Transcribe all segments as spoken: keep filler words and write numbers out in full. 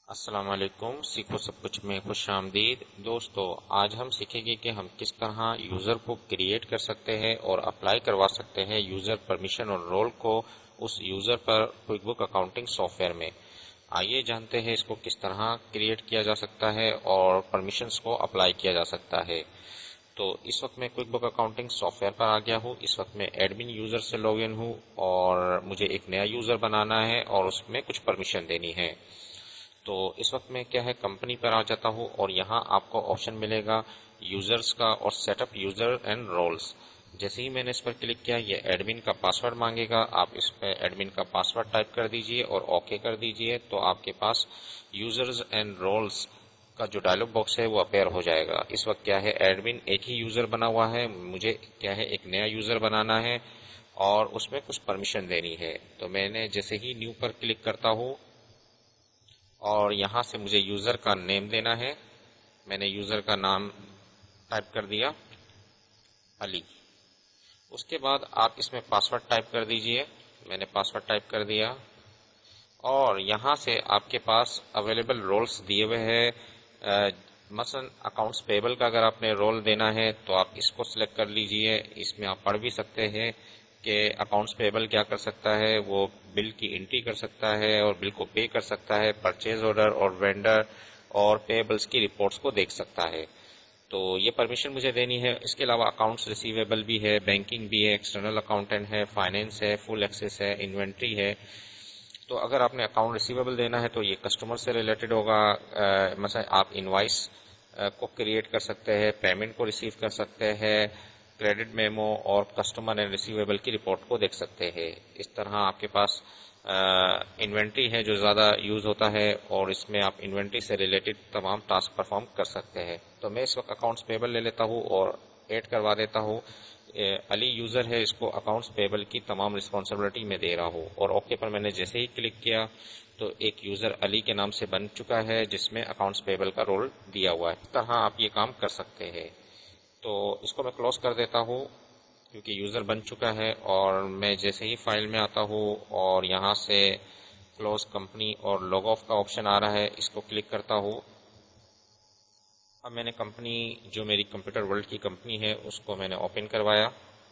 السلام علیکم، سیکھو سب کچھ میں خوش آمدید دوستو۔ آج ہم سیکھیں گے کہ ہم کس طرح یوزر کو کریٹ کر سکتے ہیں اور اپلائی کروا سکتے ہیں یوزر پرمیشن اور رول کو اس یوزر پر Quick Book accounting software میں۔ آئیے جانتے ہیں اس کو کس طرح کریٹ کیا جا سکتا ہے اور پرمیشنز کو اپلائی کیا جا سکتا ہے۔ تو اس وقت میں Quick Book accounting software پر آ گیا ہوں۔ اس وقت میں ایڈمن یوزر سے لاگ ان ہوں اور مجھے ایک نیا یوزر بنانا ہے اور اس میں کچھ پرمیشن دینی ہے۔ تو اس وقت میں کیا ہے کمپنی پر آ جاتا ہوں اور یہاں آپ کو آپشن ملے گا یوزرز کا اور set up user and roles. جیسے ہی میں نے اس پر کلک کیا یہ ایڈمن کا پاسورڈ مانگے گا، آپ اس پہ ایڈمن کا پاسورڈ ٹائپ کر دیجئے اور اوکے کر دیجئے تو آپ کے پاس یوزرز اینڈ رولز کا جو ڈائلگ باکس ہے وہ اپیئر ہو جائے گا۔ اس وقت کیا ہے ایڈمن ایک ہی یوزر بنا ہوا ہے، مجھے کیا ہے ایک نیا یوزر بنانا ہے اور اس میں کچھ پرمیشن دینی ہے۔ تو میں نے جیسے ہی نیو پر کلک کرتا ہوں اور یہاں سے مجھے یوزر کا نیم دینا ہے، میں نے یوزر کا نام ٹائپ کر دیا علی۔ اس کے بعد آپ اس میں پاسورڈ ٹائپ کر دیجئے، میں نے پاسورڈ ٹائپ کر دیا اور یہاں سے آپ کے پاس اویلیبل رولز دیے ہوئے ہیں۔ مثلا اکاؤنٹس پیبل کا اگر آپ نے رول دینا ہے تو آپ اس کو سلیکٹ کر لیجئے۔ اس میں آپ پڑھ بھی سکتے ہیں کہ اکاؤنٹس پیبل کیا کر سکتا ہے، وہ بل کی انٹری کر سکتا ہے اور بل کو پے کر سکتا ہے، پرچیز آرڈر اور وینڈر اور پیبلز کی رپورٹس کو دیکھ سکتا ہے۔ تو یہ پرمیشن مجھے دینی ہے۔ اس کے علاوہ اکاؤنٹس ریسیویبل بھی ہے، بینکنگ بھی ہے، ایکسٹرنل اکاؤنٹنٹ ہے، فائنینس ہے، فل ایکسس ہے، انوینٹری ہے۔ تو اگر آپ نے اکاؤنٹ ریسیویبل دینا ہے تو یہ کسٹمر سے ریلیٹڈ ہوگا، مثلا آپ انوائس کو کریٹ کر سکتے ہیں، پیمنٹ کو ریسیو کر سکتے ہیں، کریڈٹ میمو اور کسٹمر اینڈ ریسیویبل کی رپورٹ کو دیکھ سکتے ہیں۔ اس طرح آپ کے پاس انوینٹری ہے جو زیادہ یوز ہوتا ہے اور اس میں آپ انوینٹری سے ریلیٹڈ تمام ٹاسک پرفارم کر سکتے ہیں۔ تو میں اس وقت اکاؤنٹس پیبل لے لیتا ہوں اور ایڈ کروا دیتا ہوں۔ علی یوزر ہے، اس کو اکاؤنٹس پیبل کی تمام رسپانسبلٹی میں دے رہا ہوں اور اوکے پر میں نے جیسے ہی کلک کیا تو ایک یوزر علی کے نام سے بن چکا ہے جس میں اکاؤنٹس پیبل کا رول دیا ہوا ہے۔ اس طرح آپ یہ کام کر سکتے ہیں۔ تو اس کو میں کلوز کر دیتا ہوں کیونکہ یوزر بن چکا ہے اور میں جیسے ہی فائل میں آتا ہوں اور یہاں سے کلوز کمپنی اور لاگ آف کا آپشن آ رہا ہے، اس کو کلک کرتا ہوں۔ اب میں نے کمپنی جو میری کمپیوٹر ورلڈ کی کمپنی ہے اس کو میں نے اوپن کروایا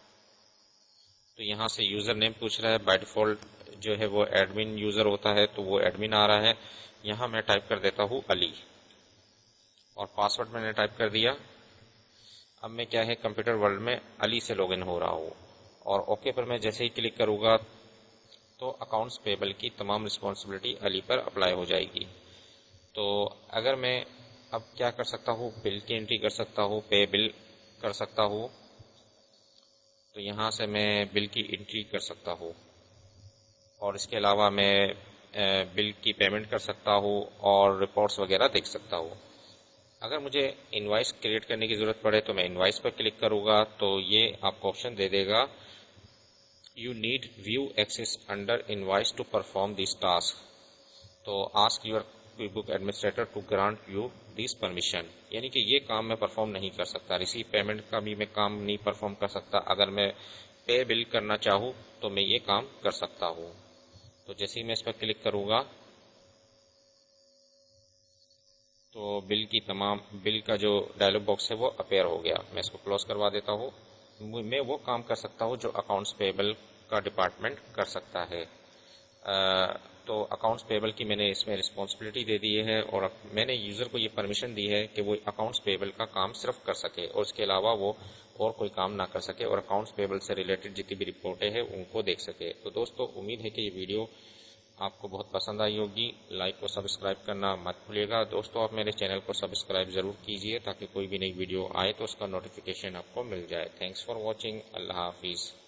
تو یہاں سے یوزر نیم پوچھ رہا ہے، بائی ڈیفالٹ جو ہے وہ ایڈمن یوزر ہوتا ہے تو وہ ایڈمن آ رہا ہے۔ یہاں میں ٹائپ کر دیتا ہوں علی اور پاسورڈ میں نے ٹائپ کر دیا۔ اب میں کیا ہے کمپیوٹر ورلڈ میں علی سے لاگ ان ہو رہا ہوں اور اوکے پر میں جیسے ہی کلک کروں گا تو اکاؤنٹس پیبل کی تمام رسپانسبلٹی علی پر اپلائی ہو جائے گی۔ تو اگر میں اب کیا کر سکتا ہوں، بل کی انٹری کر سکتا ہوں، پے بل کر سکتا ہوں۔ تو یہاں سے میں بل کی انٹری کر سکتا ہوں اور اس کے علاوہ میں بل کی پیمنٹ کر سکتا ہوں اور رپورٹس وغیرہ دیکھ سکتا ہوں۔ اگر مجھے انوائس کریٹ کرنے کی ضرورت پڑے تو میں انوائس پر کلک کروں گا تو یہ آپ کو آپشن دے دے گا you need view access under invoice to perform this task, تو ask your Quick Book administrator to grant you this permission, یعنی کہ یہ کام میں پرفارم نہیں کر سکتا، ریسیو پیمنٹ کا بھی میں کام نہیں پرفارم کر سکتا۔ اگر میں پے بل کرنا چاہوں تو میں یہ کام کر سکتا ہوں۔ تو جیسے ہی میں اس پر کلک کروں گا تو بل کی تمام بل کا جو ڈائلگ باکس ہے وہ اپیئر ہو گیا۔ میں اس کو کلوز کروا دیتا ہوں۔ میں وہ کام کر سکتا ہوں جو اکاؤنٹس پیبل کا ڈپارٹمنٹ کر سکتا ہے۔ تو اکاؤنٹس پیبل کی میں نے اس میں رسپانسبلٹی دے دی ہے اور میں نے یوزر کو یہ پرمیشن دی ہے کہ وہ اکاؤنٹس پیبل کا کام صرف کر سکے اور اس کے علاوہ وہ اور کوئی کام نہ کر سکے اور اکاؤنٹس پیبل سے ریلیٹڈ جتنی بھی رپورٹیں ہیں ان کو دیکھ سکے۔ تو دوستو امید ہے کہ یہ ویڈیو آپ کو بہت پسند آئی ہوگی۔ لائک اور سبسکرائب کرنا مت بھولیے گا۔ دوستو آپ میرے چینل کو سبسکرائب ضرور کیجئے تاکہ کوئی بھی نئی ویڈیو آئے تو اس کا نوٹیفیکیشن آپ کو مل جائے۔ Thanks for watching. اللہ حافظ۔